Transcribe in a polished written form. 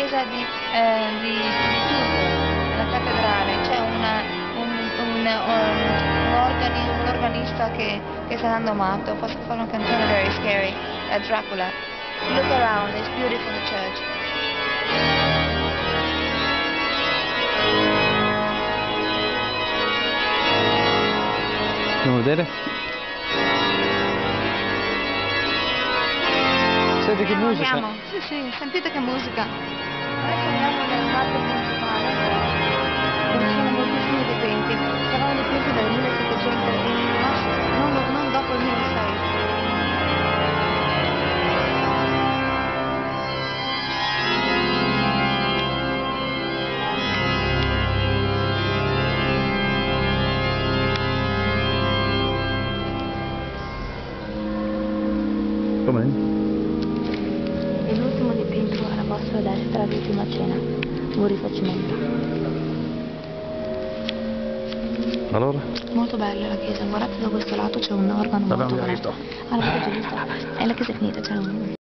chiesa di Turku, nella cattedrale, c'è un organista che sta andando matto, fa una canzone very scary, Dracula. Look around, it's beautiful the church. Andiamo a vedere? Senti che musica? Andiamo. Sì, sentite che musica. Adesso andiamo nel parco principale, dove ci sono moltissimi dipinti. Saranno dipinti dal 1700, ma non dopo il 1600. Com'è? E l'ultimo dipinto alla vostra destra, l'ultima cena, un rifacimento. Allora? Molto bella la chiesa, guardate da questo lato c'è un organo molto bello. visto. Ah, l'avete già visto? E la chiesa è finita, c'è un